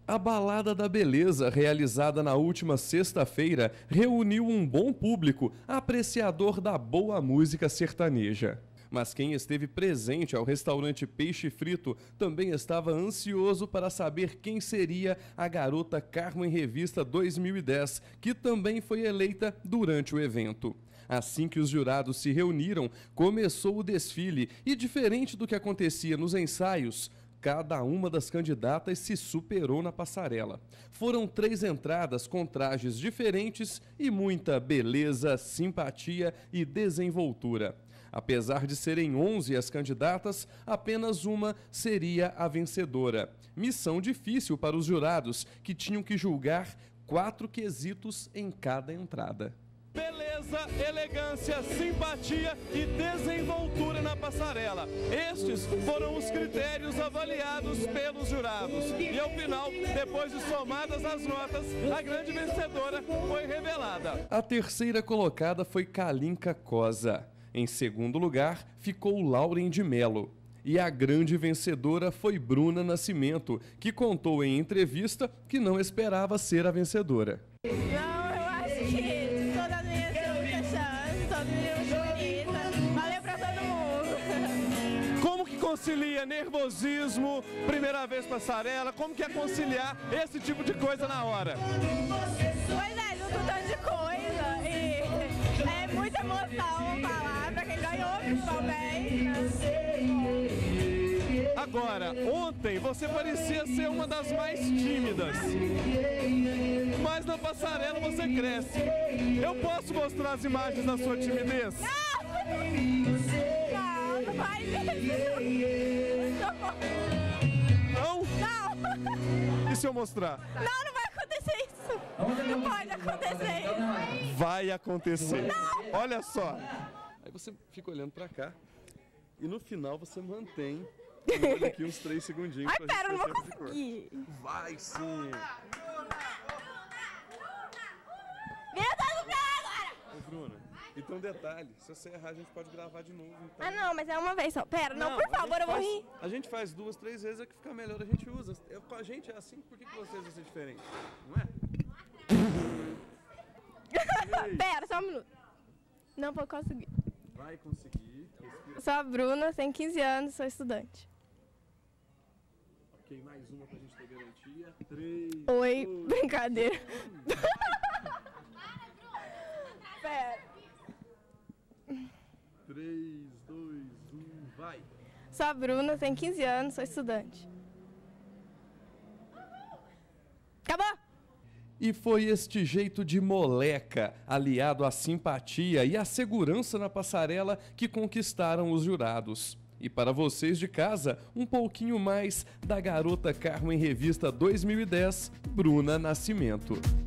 A Balada da Beleza, realizada na última sexta-feira, reuniu um bom público apreciador da boa música sertaneja. Mas quem esteve presente ao restaurante Peixe Frito também estava ansioso para saber quem seria a garota Carmen Revista 2010, que também foi eleita durante o evento. Assim que os jurados se reuniram, começou o desfile e, diferente do que acontecia nos ensaios, cada uma das candidatas se superou na passarela. Foram 3 entradas com trajes diferentes e muita beleza, simpatia e desenvoltura. Apesar de serem 11 as candidatas, apenas uma seria a vencedora. Missão difícil para os jurados, que tinham que julgar 4 quesitos em cada entrada. Beleza, elegância, simpatia e desenvoltura na passarela. Estes foram os critérios avaliados pelos jurados. E ao final, depois de somadas as notas, a grande vencedora foi revelada. A terceira colocada foi Kalinka Cosa. Em segundo lugar, ficou Lauren de Mello. E a grande vencedora foi Bruna Nascimento, que contou em entrevista que não esperava ser a vencedora. Como que concilia nervosismo, primeira vez passarela, como que é conciliar esse tipo de coisa na hora? Pois é, junto um tanto de coisa e é muita emoção falar pra quem ganhou, principalmente. Agora, ontem você parecia ser uma das mais tímidas, mas na passarela você cresce. Eu posso mostrar as imagens da sua timidez? Não faz isso. Não? Não. E se eu mostrar? Não vai acontecer isso. Não pode acontecer. Vai acontecer. Não. Olha só. Aí você fica olhando pra cá e no final você mantém olha aqui uns 3 segundinhos. Ai, pera, eu não vou conseguir. Vai sim. Vira todo lugar agora. Ô, Bruna, então detalhe, se você errar a gente pode gravar de novo. Então. Ah, não, mas é uma vez só. Pera, não, por favor, eu vou rir. A gente faz 2, 3 vezes, é que fica melhor, a gente usa. Com a gente é assim, por que vocês vão ser diferentes? Não é? Pera, só um minuto. Não vou conseguir. Vai conseguir. Respira. Sou a Bruna, tenho 15 anos, sou estudante. Ok, mais uma pra gente ter garantia. 3. Oi, 2, brincadeira. Pera. 3, 2, 1, vai. Sou a Bruna, tenho 15 anos, sou estudante. Acabou? E foi este jeito de moleca, aliado à simpatia e à segurança na passarela, que conquistaram os jurados. E para vocês de casa, um pouquinho mais da garota Carmen Revista 2010, Bruna Nascimento.